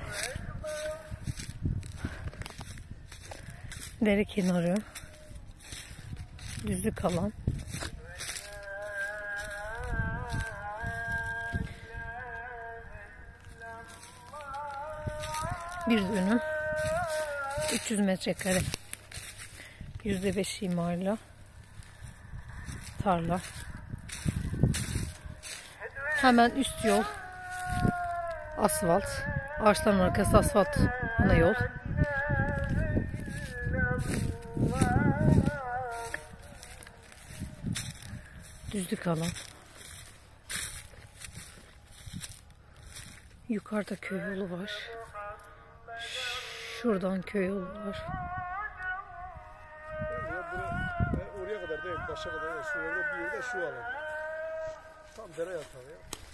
Dere kenarı. Düzlük alan. Bir dönüm. 300 metrekare. %5 imarlı. Tarla. Hemen üst yol. Asfalt. Ağaçların arkası asfalt ana yol. Düzlük alan. Yukarıda köy yolu var. Şuradan köy yolu var. Oraya kadar değil, başa kadar değil. Şurada bir yerde şu alan. Tam dere yatağı ya.